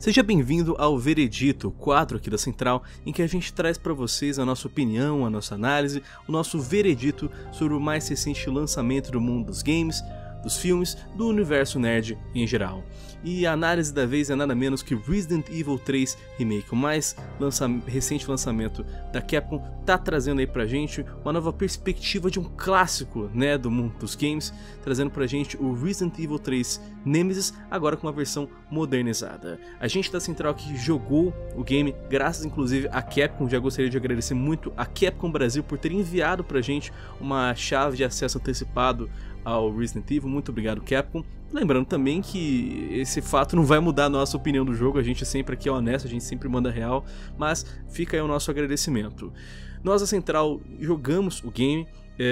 Seja bem-vindo ao Veredito, quadro aqui da Central, em que a gente traz para vocês a nossa opinião, a nossa análise, o nosso veredito sobre o mais recente lançamento do mundo dos games, dos filmes, do universo nerd em geral. E a análise da vez é nada menos que Resident Evil 3 Remake, o mais recente lançamento da Capcom, tá trazendo aí pra gente uma nova perspectiva de um clássico, né, do mundo dos games, trazendo pra gente o Resident Evil 3 Nemesis, agora com uma versão modernizada. A gente da Central que jogou o game, graças inclusive a Capcom, já gostaria de agradecer muito a Capcom Brasil por ter enviado pra gente uma chave de acesso antecipado ao Resident Evil. Muito obrigado, Capcom. Lembrando também que esse fato não vai mudar a nossa opinião do jogo, a gente sempre aqui é honesto, a gente sempre manda real, mas fica aí o nosso agradecimento. Nós da Central jogamos o game,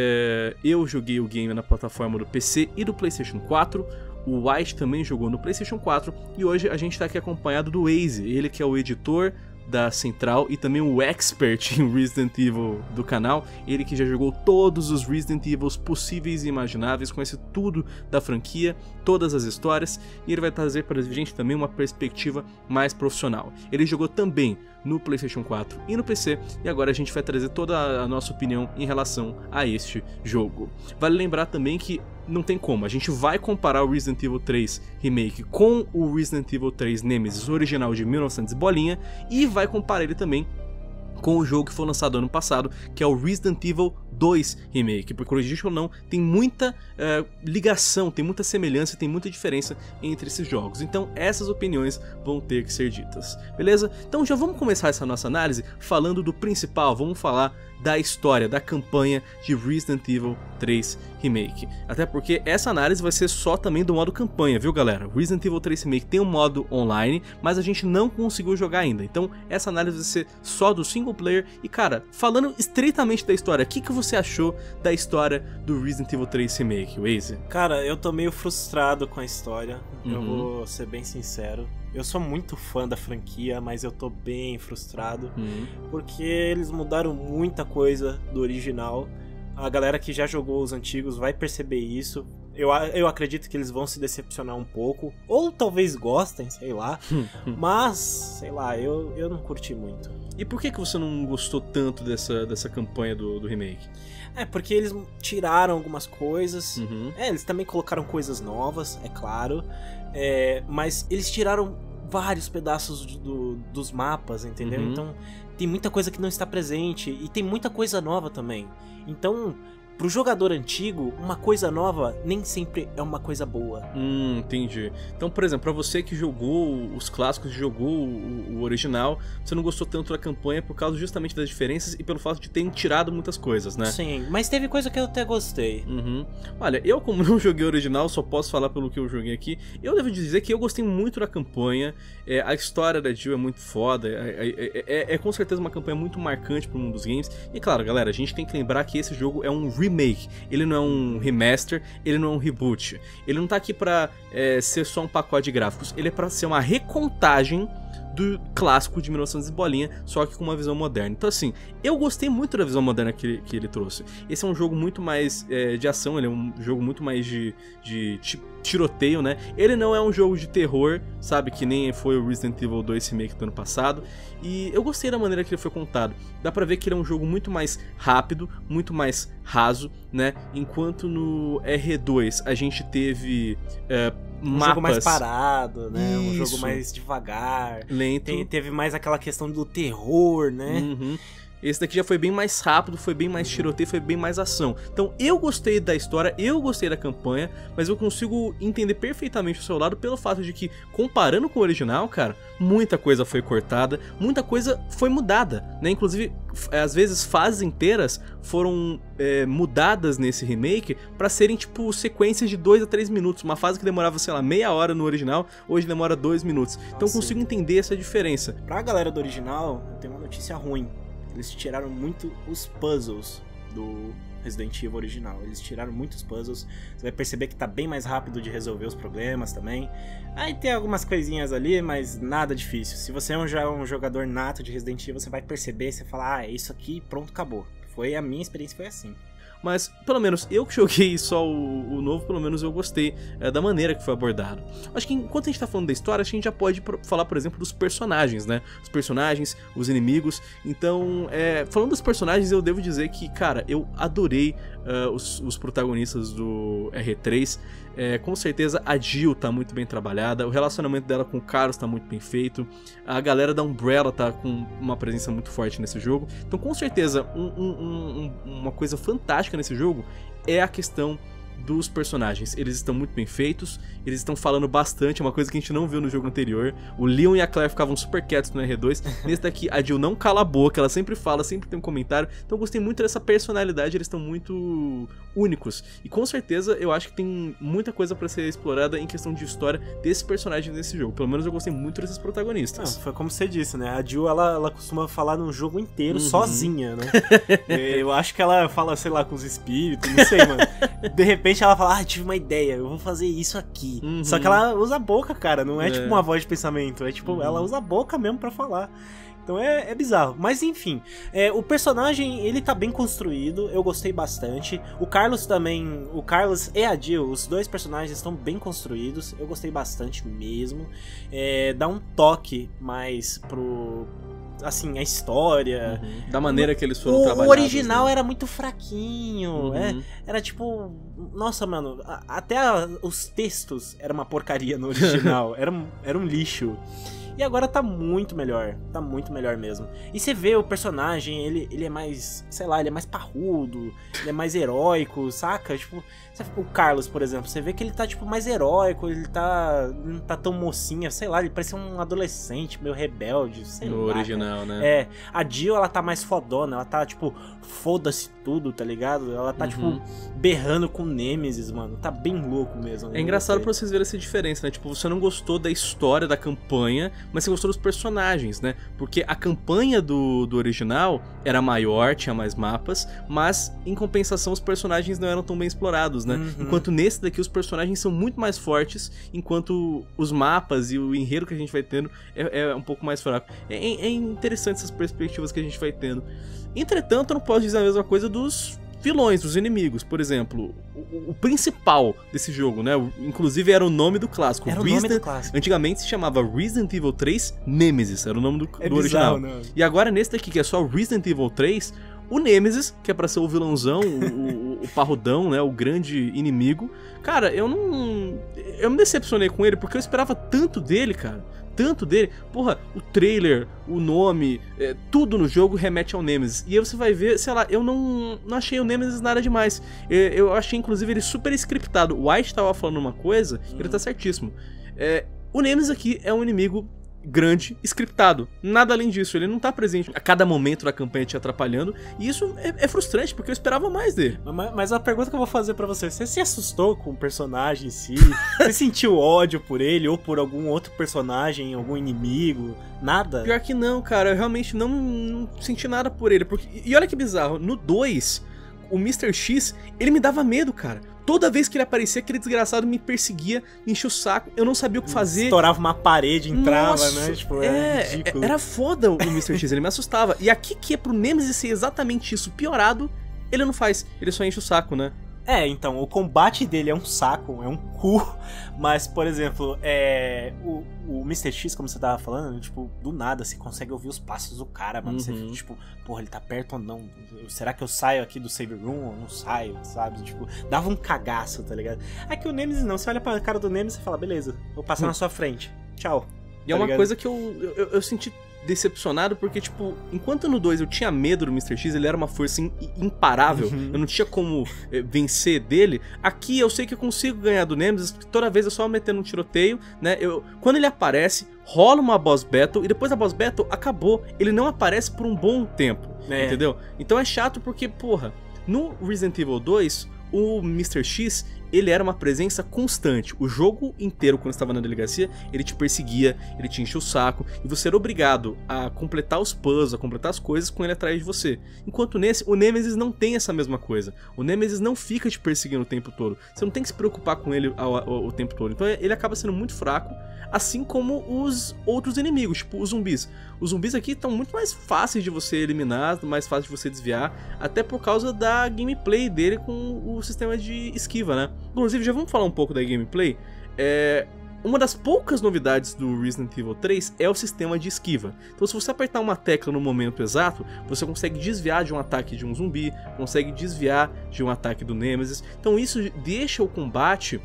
eu joguei o game na plataforma do PC e do PlayStation 4, o White também jogou no PlayStation 4 e hoje a gente está aqui acompanhado do Waze, ele que é o editor da Central e também o expert em Resident Evil do canal, ele que já jogou todos os Resident Evils possíveis e imagináveis, conhece tudo da franquia, todas as histórias, e ele vai trazer para a gente também uma perspectiva mais profissional. Ele jogou também no PlayStation 4 e no PC, e agora a gente vai trazer toda a nossa opinião em relação a este jogo. Vale lembrar também que não tem como, a gente vai comparar o Resident Evil 3 Remake com o Resident Evil 3 Nemesis original de 1900 bolinha, e vai comparar ele também com o jogo que foi lançado ano passado, que é o Resident Evil 2 Remake, porque acredite ou não, tem muita ligação, tem muita semelhança, tem muita diferença entre esses jogos, então essas opiniões vão ter que ser ditas, beleza? Então já vamos começar essa nossa análise falando do principal, vamos falar da história, da campanha de Resident Evil 3 Remake. Até porque essa análise vai ser só também do modo campanha, viu galera? Resident Evil 3 Remake tem um modo online, mas a gente não conseguiu jogar ainda. Então essa análise vai ser só do single player. E cara, falando estritamente da história, o que você achou da história do Resident Evil 3 Remake, Waze? Cara, eu tô meio frustrado com a história, eu vou ser bem sincero. Eu sou muito fã da franquia, mas eu tô bem frustrado, porque eles mudaram muita coisa do original. A galera que já jogou os antigos vai perceber isso. Eu acredito que eles vão se decepcionar um pouco, ou talvez gostem, sei lá, mas, sei lá, eu não curti muito. E por que você não gostou tanto dessa campanha do remake? Porque eles tiraram algumas coisas, eles também colocaram coisas novas, é claro, mas eles tiraram vários pedaços dos mapas, entendeu? Então tem muita coisa que não está presente e tem muita coisa nova também. Então, pro jogador antigo, uma coisa nova nem sempre é uma coisa boa. Entendi. Então, por exemplo, pra você que jogou os clássicos, jogou o original, você não gostou tanto da campanha por causa justamente das diferenças e pelo fato de terem tirado muitas coisas, né? Sim, mas teve coisa que eu até gostei. Olha, eu como não joguei o original, só posso falar pelo que eu joguei aqui. Eu devo dizer que eu gostei muito da campanha, a história da Jill é muito foda, é com certeza uma campanha muito marcante pro mundo dos games. E claro, galera, a gente tem que lembrar que esse jogo é um remake, ele não é um remaster, ele não é um reboot, ele não tá aqui pra ser só um pacote de gráficos, ele é pra ser uma recontagem do clássico de 1900 bolinha, só que com uma visão moderna. Então assim, eu gostei muito da visão moderna que ele trouxe. Esse é um jogo muito mais de ação, ele é um jogo muito mais de tiroteio, né? Ele não é um jogo de terror, sabe? Que nem foi o Resident Evil 2 Remake do ano passado. E eu gostei da maneira que ele foi contado. Dá pra ver que ele é um jogo muito mais rápido, muito mais raso, né? Enquanto no R2 a gente teve um jogo mais parado, né? Isso. Um jogo mais devagar. Lento. Teve mais aquela questão do terror, né? Esse daqui já foi bem mais rápido, foi bem mais tiroteio, foi bem mais ação. Então eu gostei da história, eu gostei da campanha, mas eu consigo entender perfeitamente o seu lado pelo fato de que, comparando com o original, cara, muita coisa foi cortada, muita coisa foi mudada, né? Inclusive, às vezes fases inteiras foram mudadas nesse remake pra serem tipo sequências de 2 a 3 minutos. Uma fase que demorava, sei lá, meia hora no original, hoje demora 2 minutos. Então eu consigo entender essa diferença. Pra galera do original, tem uma notícia ruim. Eles tiraram muito os puzzles do Resident Evil original. Eles tiraram muitos puzzles. Você vai perceber que tá bem mais rápido de resolver os problemas também. Aí tem algumas coisinhas ali, mas nada difícil. Se você é um jogador nato de Resident Evil, você vai perceber, você fala, isso aqui, pronto, acabou. A minha experiência foi assim. mas pelo menos eu que joguei só o novo, pelo menos eu gostei da maneira que foi abordado. Acho que enquanto a gente tá falando da história, acho que a gente já pode falar, por exemplo, dos personagens, né? Os personagens, os inimigos. Então, falando dos personagens, eu devo dizer que, cara, eu adorei os protagonistas do R3. Com certeza a Jill tá muito bem trabalhada, o relacionamento dela com o Carlos tá muito bem feito, a galera da Umbrella tá com uma presença muito forte nesse jogo. Então, com certeza, uma coisa fantástica nesse jogo é a questão dos personagens. Eles estão muito bem feitos, eles estão falando bastante, uma coisa que a gente não viu no jogo anterior. O Leon e a Claire ficavam super quietos no R2. Nesse daqui, a Jill não cala a boca, ela sempre fala, sempre tem um comentário. Então eu gostei muito dessa personalidade, eles estão muito únicos. E com certeza eu acho que tem muita coisa pra ser explorada em questão de história desses personagens nesse jogo. Pelo menos eu gostei muito desses protagonistas. Foi como você disse, né? A Jill, ela costuma falar num jogo inteiro sozinha, né? Eu acho que ela fala, sei lá, com os espíritos, não sei, mano. De repente ela fala, tive uma ideia, eu vou fazer isso aqui. Só que ela usa a boca, cara, não é tipo uma voz de pensamento, é tipo, ela usa a boca mesmo pra falar. Então é bizarro. Mas enfim, o personagem, ele tá bem construído, eu gostei bastante. O Carlos também, o Carlos e a Jill, os dois personagens estão bem construídos, eu gostei bastante mesmo. Dá um toque mais pro... assim, a história. Da maneira que eles foram trabalhados. O original, né? Era muito fraquinho. Era tipo... Nossa, mano, até os textos era uma porcaria no original. Era um lixo. E agora tá muito melhor mesmo. E você vê o personagem, ele é mais, sei lá, ele é mais parrudo, ele é mais heróico, saca? Tipo, o Carlos, por exemplo, você vê que ele tá, tipo, mais heróico, ele não tá tão mocinha, sei lá, ele parece um adolescente meio rebelde, sei lá. No original, né? A Jill, ela tá mais fodona, ela tá, tipo, foda-se tudo, tá ligado? Ela tá, tipo, berrando com o Nemesis, mano, tá bem louco mesmo. É engraçado pra vocês verem essa diferença, né? Tipo, você não gostou da história, da campanha, mas você gostou dos personagens, né? Porque a campanha do original era maior, tinha mais mapas, mas em compensação os personagens não eram tão bem explorados, né? Enquanto nesse daqui os personagens são muito mais fortes, enquanto os mapas e o enredo que a gente vai tendo é um pouco mais fraco. É interessante essas perspectivas que a gente vai tendo. Entretanto, eu não posso dizer a mesma coisa dos vilões, dos inimigos. Por exemplo, o principal desse jogo, né? Inclusive era o nome do clássico. Era o nome do clássico. Antigamente se chamava Resident Evil 3 Nemesis, era o nome do bizarro, original. Não. E agora nesse daqui, que é só Resident Evil 3, o Nemesis, que é pra ser o vilãozão, o parrudão, né? O grande inimigo. Cara, eu me decepcionei com ele, porque eu esperava tanto dele, cara. Tanto dele, porra, o trailer, o nome, tudo no jogo remete ao Nemesis. E aí você vai ver, sei lá, eu não achei o Nemesis nada demais. Eu achei, inclusive, ele super scriptado. O White tava falando uma coisa, ele tá certíssimo. O Nemesis aqui é um inimigo grande, scriptado. Nada além disso, ele não tá presente a cada momento da campanha te atrapalhando. E isso é frustrante, porque eu esperava mais dele. Mas a pergunta que eu vou fazer pra você se assustou com o personagem em si? Você sentiu ódio por ele ou por algum outro personagem, algum inimigo? Nada? Pior que não, cara, eu realmente não senti nada por ele. E olha que bizarro, no 2, o Mr. X, ele me dava medo, cara. Toda vez que ele aparecia, aquele desgraçado me perseguia, me enchia o saco, eu não sabia o que fazer. Estourava uma parede, entrava, nossa, né? Tipo, era ridículo. Era foda o Mr. X, ele me assustava. E aqui que é pro Nemesis ser exatamente isso, piorado, ele não faz, ele só enche o saco, né? Então, o combate dele é um saco, é um cu, mas, por exemplo, o Mr. X, como você tava falando, tipo, do nada você consegue ouvir os passos do cara, mano, você fica, tipo, porra, ele tá perto ou não? Será que eu saio aqui do save room ou não saio, sabe? Tipo, dava um cagaço, tá ligado? Aqui o Nemesis não, você olha pra cara do Nemesis e fala, beleza, vou passar na sua frente, tchau. E é uma coisa que eu senti decepcionado, porque, tipo, enquanto no 2 eu tinha medo do Mr. X, ele era uma força imparável, eu não tinha como vencer dele, aqui eu sei que eu consigo ganhar do Nemesis, porque toda vez eu só metendo um tiroteio, né, quando ele aparece, rola uma boss battle, e depois da boss battle, acabou, ele não aparece por um bom tempo, entendeu? Então é chato porque, porra, no Resident Evil 2, o Mr. X, ele era uma presença constante. O jogo inteiro, quando estava na delegacia, ele te perseguia, ele te enchia o saco, e você era obrigado a completar os puzzles, a completar as coisas com ele atrás de você. Enquanto nesse, o Nemesis não tem essa mesma coisa. O Nemesis não fica te perseguindo o tempo todo. Você não tem que se preocupar com ele o tempo todo. Então ele acaba sendo muito fraco, assim como os outros inimigos, tipo os zumbis. Os zumbis aqui estão muito mais fáceis de você eliminar, mais fáceis de você desviar, até por causa da gameplay dele com o sistema de esquiva, né? Inclusive, já vamos falar um pouco da gameplay. Uma das poucas novidades do Resident Evil 3 é o sistema de esquiva. Então, se você apertar uma tecla no momento exato, você consegue desviar de um ataque de um zumbi, consegue desviar de um ataque do Nemesis. Então, isso deixa o combate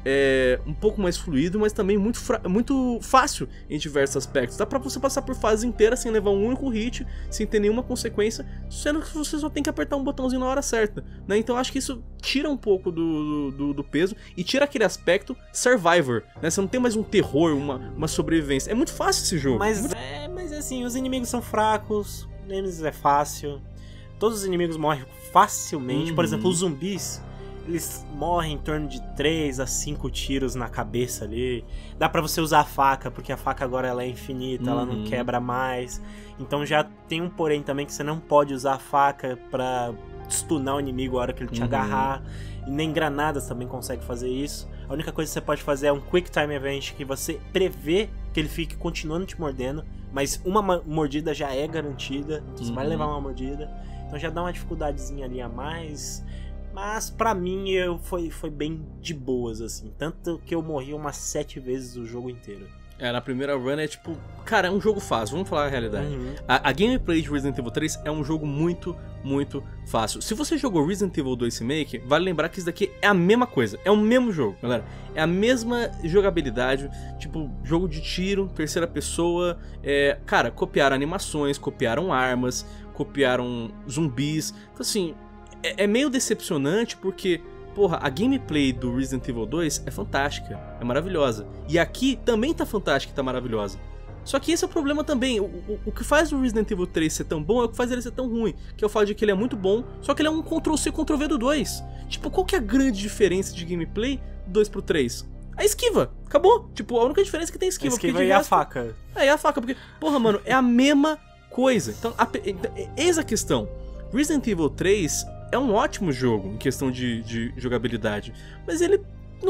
um pouco mais fluido, mas também muito fácil em diversos aspectos. Dá pra você passar por fase inteira sem levar um único hit, sem ter nenhuma consequência, sendo que você só tem que apertar um botãozinho na hora certa, né? Então acho que isso tira um pouco do peso e tira aquele aspecto Survivor, né? Você não tem mais um terror, uma sobrevivência. É muito fácil esse jogo. Mas assim, os inimigos são fracos, o Nemesis é fácil, todos os inimigos morrem facilmente. Por exemplo, os zumbis, eles morrem em torno de 3 a 5 tiros na cabeça ali. Dá pra você usar a faca, porque a faca agora ela é infinita, ela não quebra mais. Então já tem um porém também, que você não pode usar a faca pra stunar o inimigo a hora que ele te agarrar. E nem granadas também consegue fazer isso. A única coisa que você pode fazer é um Quick Time Event, que você prevê que ele fique continuando te mordendo, mas uma mordida já é garantida, então você vai levar uma mordida. Então já dá uma dificuldadezinha ali a mais. Mas pra mim foi bem de boas, assim. Tanto que eu morri umas 7 vezes o jogo inteiro. Na primeira run é tipo... Cara, é um jogo fácil, vamos falar a realidade. A gameplay de Resident Evil 3 é um jogo muito, muito fácil. Se você jogou Resident Evil 2 Remake, vale lembrar que isso daqui é a mesma coisa. É o mesmo jogo, galera. É a mesma jogabilidade. Tipo, jogo de tiro, terceira pessoa. Cara, copiaram animações, copiaram armas, copiaram zumbis. Então assim... É meio decepcionante porque, porra, a gameplay do Resident Evil 2 é fantástica, é maravilhosa. E aqui também tá fantástica e tá maravilhosa. Só que esse é o problema também. O que faz o Resident Evil 3 ser tão bom é o que faz ele ser tão ruim. Que é o fato de que ele é muito bom, só que ele é um Ctrl-C, Ctrl-V do 2. Tipo, qual que é a grande diferença de gameplay do 2 pro 3? A esquiva, acabou. Tipo, a única diferença é que tem esquiva. A esquiva e a faca. E a faca, porque, porra, mano, é a mesma coisa. Então, eis a questão. Resident Evil 3... é um ótimo jogo em questão de jogabilidade, mas ele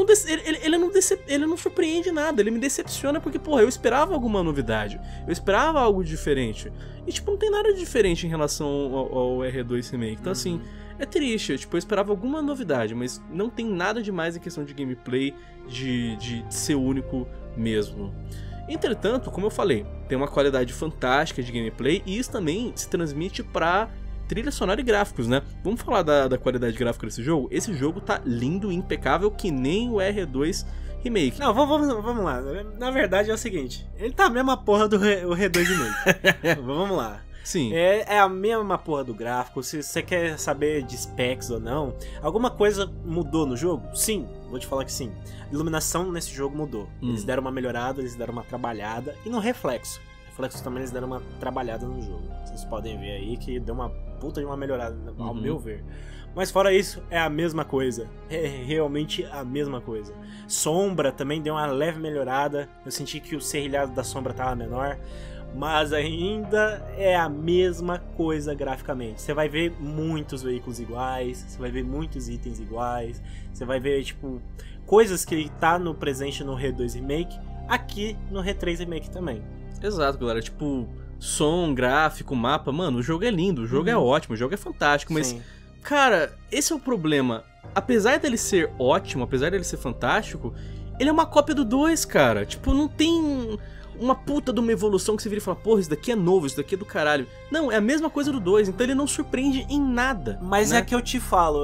não surpreende nada, ele me decepciona porque, porra, eu esperava alguma novidade, eu esperava algo diferente, e tipo, não tem nada de diferente em relação ao R2 Remake, então assim, é triste, tipo, eu esperava alguma novidade, mas não tem nada demais em questão de gameplay, de ser único mesmo. Entretanto, como eu falei, tem uma qualidade fantástica de gameplay, e isso também se transmite pra trilha sonora e gráficos, né? Vamos falar da qualidade gráfica desse jogo? Esse jogo tá lindo e impecável que nem o R2 Remake. Não, vamos lá. Na verdade é o seguinte, ele tá a mesma porra do R2 Remake. Vamos lá. Sim. É a mesma porra do gráfico. Se você quer saber de specs ou não, alguma coisa mudou no jogo? Sim, vou te falar que sim. A iluminação nesse jogo mudou. Eles deram uma melhorada, eles deram uma trabalhada. E no reflexo também eles deram uma trabalhada no jogo. Vocês podem ver aí que deu uma puta de uma melhorada, ao meu ver. Mas fora isso, é a mesma coisa. É realmente a mesma coisa. Sombra também deu uma leve melhorada. Eu senti que o serrilhado da sombra tava menor. Mas ainda é a mesma coisa graficamente. Você vai ver muitos veículos iguais. Você vai ver muitos itens iguais. Você vai ver, tipo, coisas que tá no presente no R2 Remake, aqui no R3 Remake também. Exato, galera. Tipo, som, gráfico, mapa. Mano, o jogo é lindo, o jogo é ótimo, o jogo é fantástico, mas... Sim. Cara, esse é o problema. Apesar dele ser ótimo, apesar dele ser fantástico, ele é uma cópia do 2, cara. Tipo, não tem uma puta de uma evolução que você vira e fala, porra, isso daqui é novo, isso daqui é do caralho. Não, é a mesma coisa do 2, então ele não surpreende em nada. Mas né? É que eu te falo,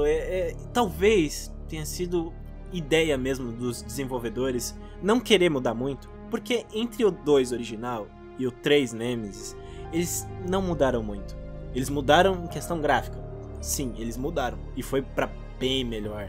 talvez tenha sido ideia mesmo dos desenvolvedores não querer mudar muito, porque entre o 2 original e o 3 Nemesis, eles não mudaram muito. Eles mudaram em questão gráfica. Sim, eles mudaram. E foi pra bem melhor.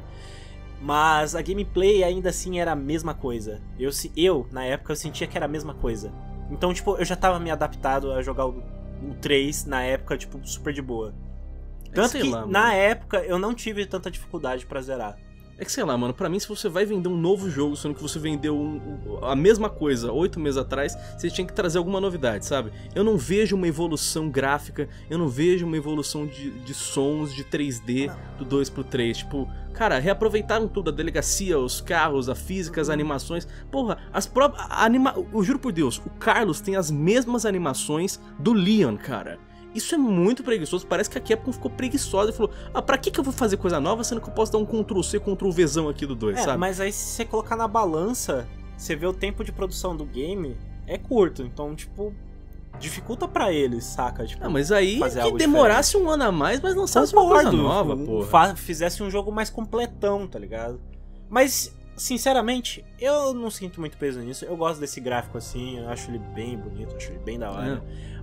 Mas a gameplay ainda assim era a mesma coisa. Eu na época, eu sentia que era a mesma coisa. Então, tipo, eu já tava me adaptado a jogar o 3 na época, tipo, super de boa. Tanto que, na época, eu não tive tanta dificuldade pra zerar. É que sei lá, mano, pra mim se você vai vender um novo jogo, sendo que você vendeu a mesma coisa 8 meses atrás, você tinha que trazer alguma novidade, sabe? Eu não vejo uma evolução gráfica, eu não vejo uma evolução de sons, de 3D do 2 pro 3, tipo... Cara, reaproveitaram tudo, a delegacia, os carros, a física, as animações. Porra, as próprias... Eu juro por Deus, o Carlos tem as mesmas animações do Leon, cara. Isso é muito preguiçoso, parece que a Capcom ficou preguiçosa e falou: pra que eu vou fazer coisa nova, sendo que eu posso dar um Ctrl-C, Ctrl-Vzão aqui do 2, sabe? Mas aí se você colocar na balança, você vê o tempo de produção do game, é curto, então, tipo... dificulta pra eles, saca? Tipo, mas aí que demorasse diferente. Um ano a mais, mas lançasse uma coisa nova, porra. Fizesse um jogo mais completão, tá ligado? Mas, sinceramente, eu não sinto muito peso nisso. Eu gosto desse gráfico assim, eu acho ele bem bonito, acho ele bem da hora.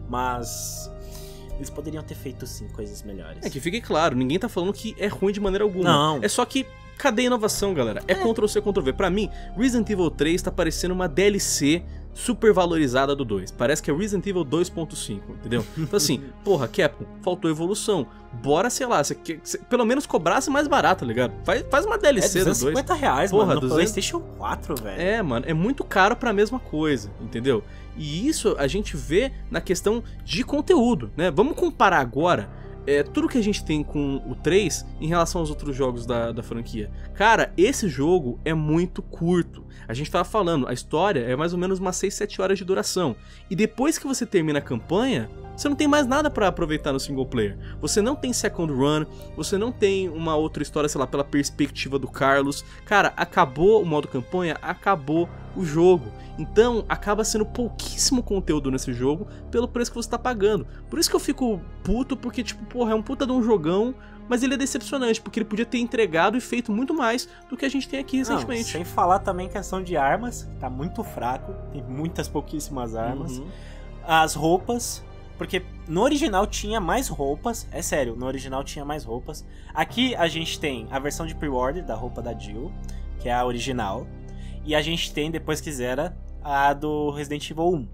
Mas... eles poderiam ter feito, sim, coisas melhores. É que fique claro, ninguém tá falando que é ruim de maneira alguma. Não. É só que, cadê a inovação, galera? É Ctrl-C, Ctrl-V. Pra mim, Resident Evil 3 tá parecendo uma DLC super valorizada do 2. Parece que é Resident Evil 2.5, entendeu? Então assim, porra, Capcom, faltou evolução. Bora, sei lá, você pelo menos cobrasse mais barato, tá ligado? Faz uma DLC do 2. R$250, porra, mano, no PlayStation 4, velho. Mano, é muito caro pra mesma coisa, entendeu? E isso a gente vê na questão de conteúdo, né? Vamos comparar agora tudo que a gente tem com o 3 em relação aos outros jogos da franquia. Cara, esse jogo é muito curto. A gente tava falando, a história é mais ou menos umas 6, 7 horas de duração. E depois que você termina a campanha, você não tem mais nada pra aproveitar no single player. Você não tem second run, você não tem uma outra história, sei lá, pela perspectiva do Carlos. Cara, acabou o modo campanha, acabou o jogo. Então, acaba sendo pouquíssimo conteúdo nesse jogo pelo preço que você tá pagando. Por isso que eu fico puto, porque, tipo, porra, é um puta de um jogão, mas ele é decepcionante, porque ele podia ter entregado e feito muito mais do que a gente tem aqui recentemente. Sem falar também questão de armas, tá muito fraco, tem pouquíssimas armas. As roupas, porque no original tinha mais roupas, é sério, no original tinha mais roupas. Aqui a gente tem a versão de pre-order da roupa da Jill, que é a original. E a gente tem, depois que zera, a do Resident Evil 1.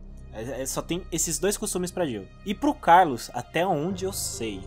Só tem esses dois costumes pra Jill. E pro Carlos, até onde eu sei,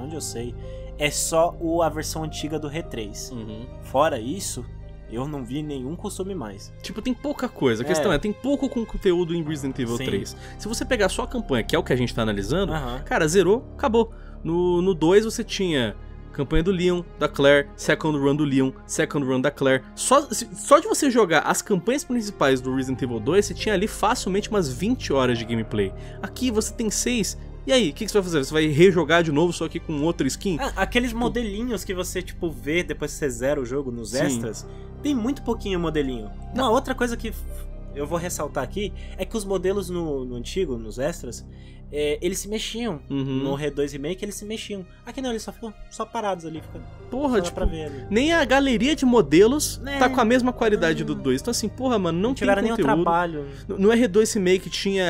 é só a versão antiga do R3. Fora isso, eu não vi nenhum costume mais. Tipo, tem pouca coisa. A questão tem pouco conteúdo em Resident Evil 3. Se você pegar só a campanha, que é o que a gente tá analisando, cara, zerou, acabou. No 2 você tinha... campanha do Leon, da Claire, second run do Leon, second run da Claire. Só de você jogar as campanhas principais do Resident Evil 2, você tinha ali facilmente umas 20 horas de gameplay. Aqui você tem 6. E aí, o que você vai fazer? Você vai rejogar de novo, só que com outra skin? Aqueles modelinhos que você, tipo, vê depois que você zera o jogo nos extras, tem muito pouquinho modelinho. Uma outra coisa que eu vou ressaltar aqui é que os modelos no antigo, nos extras, eles se mexiam. No R2 Remake eles se mexiam. Aqui não, eles só ficam parados ali. Porra, tipo, pra ver ali. Nem a galeria de modelos tá com a mesma qualidade do 2. Então assim, porra, mano, não tem conteúdo. Nenhum trabalho. No R2 Remake tinha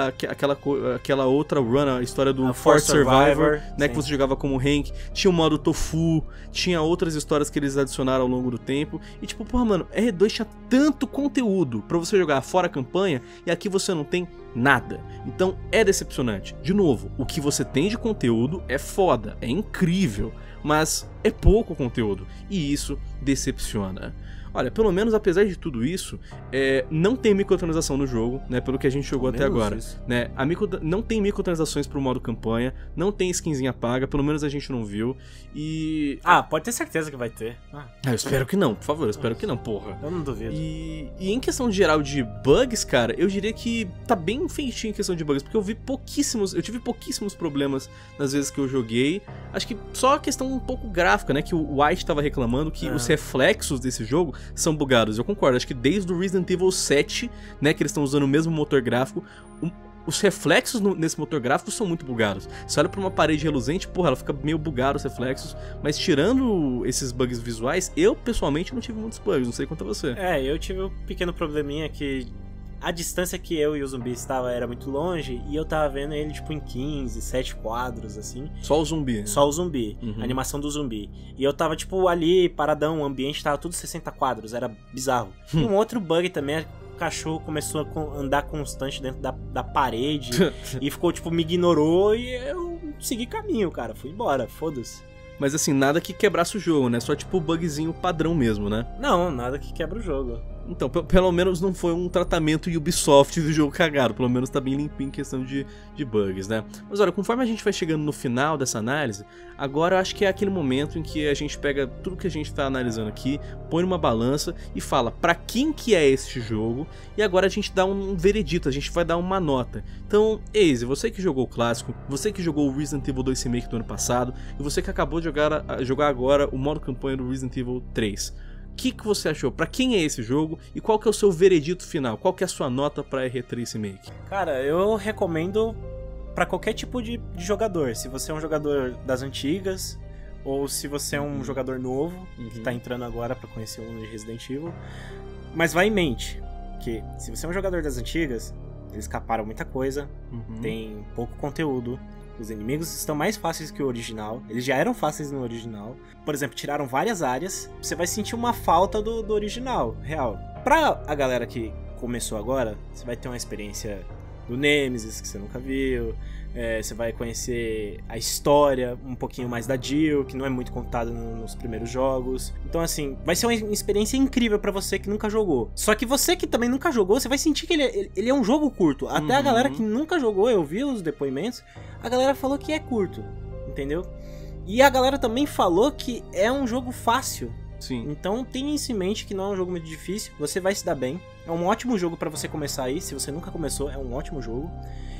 aquela outra run, a história do Force Survivor, né, que você jogava como Hank. Tinha o modo Tofu, tinha outras histórias que eles adicionaram ao longo do tempo. E tipo, porra, mano, R2 tinha tanto conteúdo pra você jogar fora a campanha, e aqui você não tem nada. Então é decepcionante. De novo, o que você tem de conteúdo é foda, é incrível, mas é pouco conteúdo, e isso decepciona. Olha, pelo menos apesar de tudo isso, não tem microtransação no jogo, né, pelo que a gente jogou até agora, né? Não tem microtransações pro modo campanha, não tem skinzinha paga, pelo menos a gente não viu. E... pode ter certeza que vai ter. Eu espero que não, por favor, eu espero que não, porra. Eu não duvido. E em questão geral de bugs, cara, eu diria que tá bem feitinho em questão de bugs, porque eu tive pouquíssimos problemas nas vezes que eu joguei. Acho que só a questão um pouco gráfica, né, que o White tava reclamando que os reflexos desse jogo são bugados. Eu concordo, acho que desde o Resident Evil 7, né, que eles estão usando o mesmo motor gráfico, os reflexos nesse motor gráfico são muito bugados. Você olha pra uma parede reluzente, porra, ela fica meio bugada os reflexos, mas tirando esses bugs visuais, eu pessoalmente não tive muitos bugs, não sei quanto a você. Eu tive um pequeno probleminha que a distância que eu e o zumbi estava era muito longe, e eu tava vendo ele tipo em 15, 7 quadros, assim. Só o zumbi? Só o zumbi, a animação do zumbi. E eu tava tipo ali, paradão, o ambiente tava tudo 60 quadros, era bizarro. E um outro bug também, o cachorro começou a andar constante dentro da parede, e ficou tipo, me ignorou, e eu segui caminho, cara, fui embora, foda-se. Mas assim, nada que quebrasse o jogo, né? Só tipo bugzinho padrão mesmo, né? Não, nada que quebra o jogo. Então, pelo menos não foi um tratamento Ubisoft do jogo cagado. Pelo menos tá bem limpinho em questão de bugs, né? Mas olha, conforme a gente vai chegando no final dessa análise, agora eu acho que é aquele momento em que a gente pega tudo que a gente tá analisando aqui, põe numa balança e fala pra quem que é este jogo, e agora a gente dá um veredito, a gente vai dar uma nota. Então, Aze, você que jogou o clássico, você que jogou o Resident Evil 2 Remake do ano passado, e você que acabou de jogar agora o modo campanha do Resident Evil 3. O que você achou? Pra quem é esse jogo? E qual que é o seu veredito final? Qual que é a sua nota pra R3 Remake? Cara, eu recomendo pra qualquer tipo de jogador. Se você é um jogador das antigas, ou se você é um jogador novo, que tá entrando agora pra conhecer o mundo de Resident Evil. Mas vai em mente que se você é um jogador das antigas, eles caparam muita coisa, tem pouco conteúdo. Os inimigos estão mais fáceis que o original. Eles já eram fáceis no original. Por exemplo, tiraram várias áreas. Você vai sentir uma falta do original, real. Pra a galera que começou agora, você vai ter uma experiência do Nemesis, que você nunca viu. Você vai conhecer a história um pouquinho mais da Jill, que não é muito contada nos primeiros jogos. Então, assim, vai ser uma experiência incrível pra você que nunca jogou. Só que você que também nunca jogou, você vai sentir que ele é um jogo curto. Até a galera que nunca jogou, eu vi os depoimentos, a galera falou que é curto, entendeu? E a galera também falou que é um jogo fácil. Sim. Então tenha isso em mente que não é um jogo muito difícil, você vai se dar bem. É um ótimo jogo pra você começar aí, se você nunca começou, é um ótimo jogo.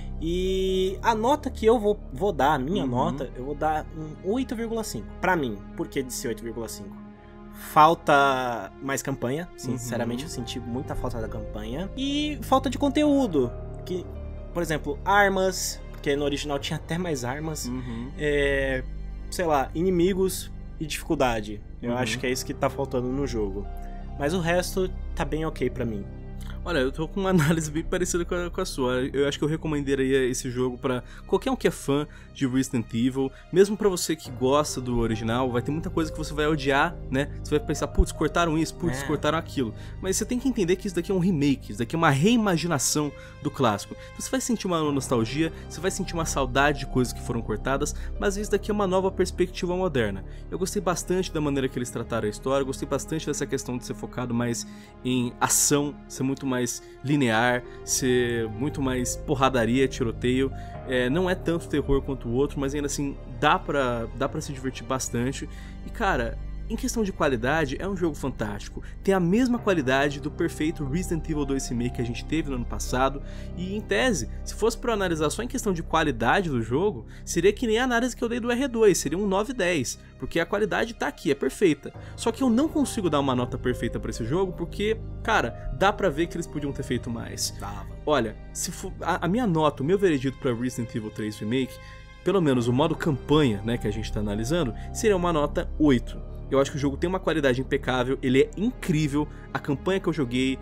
E a nota que eu vou dar, a minha nota, eu vou dar um 8,5. Pra mim, por que de ser 8,5? Falta mais campanha, sinceramente eu senti muita falta da campanha. E falta de conteúdo, que, por exemplo, armas, porque no original tinha até mais armas. Sei lá, inimigos e dificuldade. Eu acho que é isso que tá faltando no jogo. Mas o resto tá bem ok pra mim. Olha, eu tô com uma análise bem parecida com a sua. Eu acho que eu recomendaria esse jogo pra qualquer um que é fã de Resident Evil. Mesmo pra você que gosta do original, vai ter muita coisa que você vai odiar, né? Você vai pensar, putz, cortaram isso, putz, cortaram aquilo. Mas você tem que entender que isso daqui é um remake, isso daqui é uma reimaginação do clássico. Então você vai sentir uma nostalgia, você vai sentir uma saudade de coisas que foram cortadas, mas isso daqui é uma nova perspectiva moderna. Eu gostei bastante da maneira que eles trataram a história, eu gostei bastante dessa questão de ser focado mais em ação, ser muito mais linear, ser muito mais porradaria, tiroteio. Não é tanto terror quanto o outro, mas ainda assim dá pra se divertir bastante. E cara, em questão de qualidade, é um jogo fantástico. Tem a mesma qualidade do perfeito Resident Evil 2 Remake que a gente teve no ano passado. E em tese, se fosse para analisar só em questão de qualidade do jogo, seria que nem a análise que eu dei do R2, seria um 9/10. Porque a qualidade tá aqui, é perfeita. Só que eu não consigo dar uma nota perfeita pra esse jogo, porque, cara, dá pra ver que eles podiam ter feito mais. Olha, se for, a minha nota, o meu veredito pra Resident Evil 3 Remake, pelo menos o modo campanha, né, que a gente tá analisando, seria uma nota 8. Eu acho que o jogo tem uma qualidade impecável, ele é incrível, a campanha que eu joguei,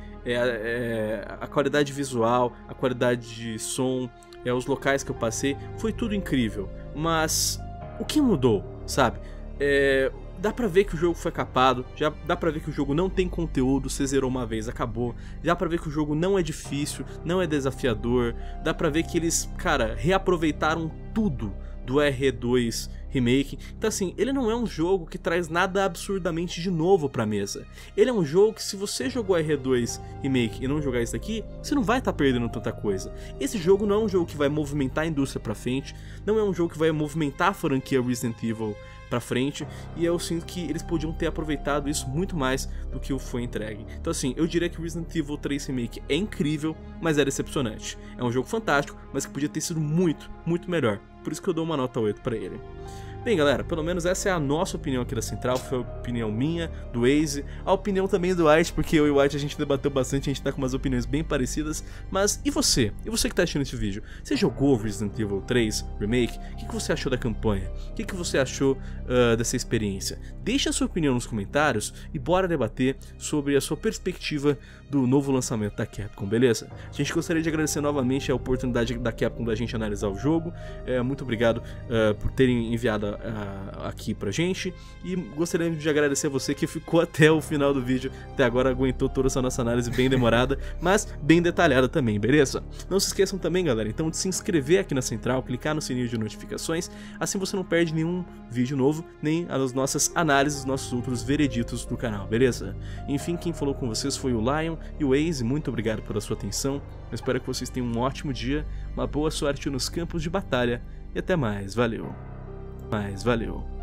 a qualidade visual, a qualidade de som, os locais que eu passei, foi tudo incrível. Mas o que mudou, sabe? Dá pra ver que o jogo foi capado, já dá pra ver que o jogo não tem conteúdo, você zerou uma vez, acabou. Dá pra ver que o jogo não é difícil, não é desafiador, dá pra ver que eles, cara, reaproveitaram tudo do R2 Remake. Então assim, ele não é um jogo que traz nada absurdamente de novo pra mesa. Ele é um jogo que, se você jogou R2 Remake e não jogar isso daqui, você não vai estar perdendo tanta coisa. Esse jogo não é um jogo que vai movimentar a indústria pra frente, não é um jogo que vai movimentar a franquia Resident Evil pra frente, e eu sinto que eles podiam ter aproveitado isso muito mais do que foi entregue. Então assim, eu diria que Resident Evil 3 Remake é incrível, mas é decepcionante. É um jogo fantástico, mas que podia ter sido muito, muito melhor. Por isso que eu dou uma nota 8 pra ele. Bem, galera, pelo menos essa é a nossa opinião aqui da Central, foi a opinião minha, do Aze, a opinião também do White, porque eu e o White a gente debateu bastante, a gente tá com umas opiniões bem parecidas, mas e você? E você que tá assistindo esse vídeo? Você jogou Resident Evil 3 Remake? O que você achou da campanha? O que você achou dessa experiência? Deixa a sua opinião nos comentários e bora debater sobre a sua perspectiva do novo lançamento da Capcom, beleza? A gente gostaria de agradecer novamente a oportunidade da Capcom da gente analisar o jogo, muito obrigado por terem enviado aqui pra gente, e gostaríamos de agradecer a você que ficou até o final do vídeo, até agora aguentou toda essa nossa análise bem demorada, mas bem detalhada também, beleza? Não se esqueçam também, galera, então de se inscrever aqui na Central, clicar no sininho de notificações, assim você não perde nenhum vídeo novo, nem as nossas análises, os nossos outros vereditos do canal, beleza? Enfim, quem falou com vocês foi o Lion e o Ace, muito obrigado pela sua atenção, eu espero que vocês tenham um ótimo dia, uma boa sorte nos campos de batalha, e até mais, valeu!